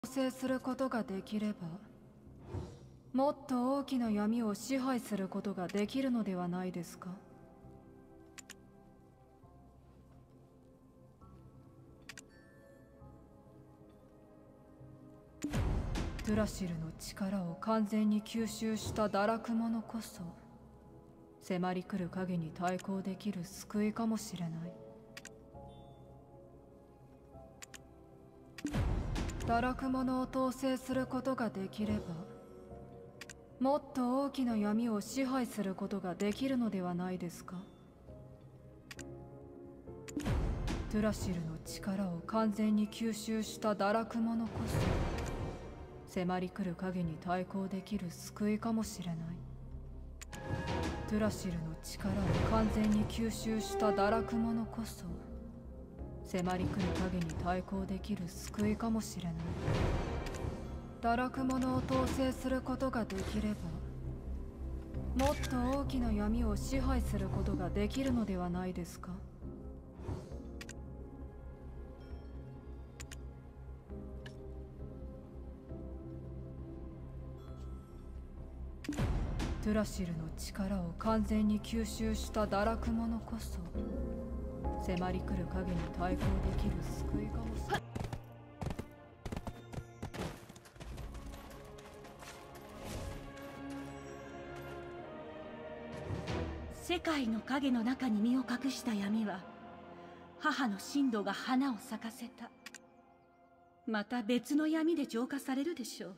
制することができれば、もっと大きな闇を支配することができるのではないですか。トゥラシルの力を完全に吸収した堕落者こそ、迫り来る影に対抗できる救いかもしれない。堕落者を統制することができれば、もっと大きな闇を支配することができるのではないですか。トゥラシルの力を完全に吸収した堕落者こそ、迫り来る影に対抗できる救いかもしれない。トゥラシルの力を完全に吸収した堕落者こそ、迫り来る影に対抗できる救いかもしれない。堕落者を統制することができれば、もっと大きな闇を支配することができるのではないですか。トゥラシルの力を完全に吸収した堕落者こそ、迫り来る影に対抗できる救いかもしれない。 世界の影の中に身を隠した闇は、母の神道が花を咲かせた。また別の闇で浄化されるでしょう。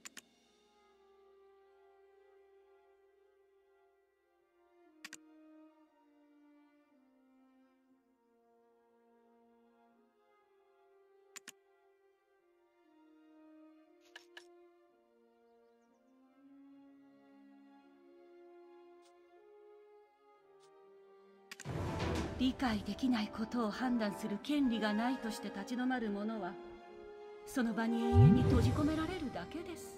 理解できないことを判断する権利がないとして立ち止まる者は、その場に永遠に閉じ込められるだけです。